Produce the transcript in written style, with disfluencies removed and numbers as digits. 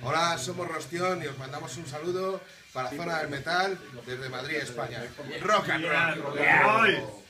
Hola, somos Rostión y os mandamos un saludo para Zona del Metal desde Madrid, España. Rock and roll.